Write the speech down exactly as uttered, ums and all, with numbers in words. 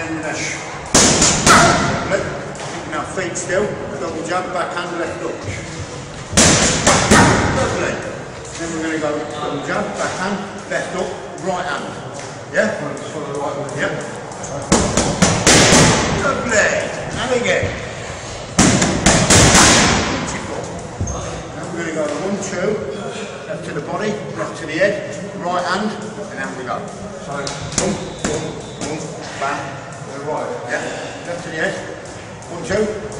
and a sh. Lovely. Keeping our feet still. Double jump, backhand, left hook. Lovely. Then we're going to go double jump, backhand, left hook, right hand. Yeah? Yep. Lovely. And again. Beautiful. Now we're going to go one, two, left to the body, left to the head, right hand, and then we go. Boom, boom, boom, bam. Right. Yeah. Left to the head. One, two.